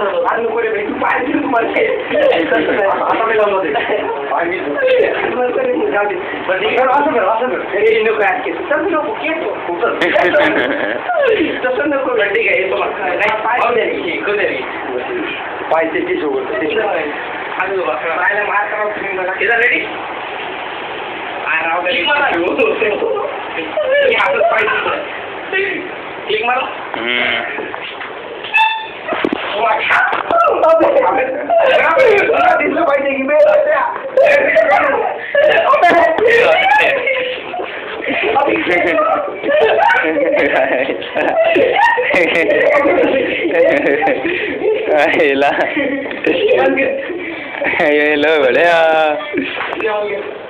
आणि नको रे बाई, तू पाहिजे तू मला आता मी लावलं ते तसं नको गड्डी काय पाहिजे सोबत पाहायला मार रेडी ठीक मला दिसलं पाहिजे की hello,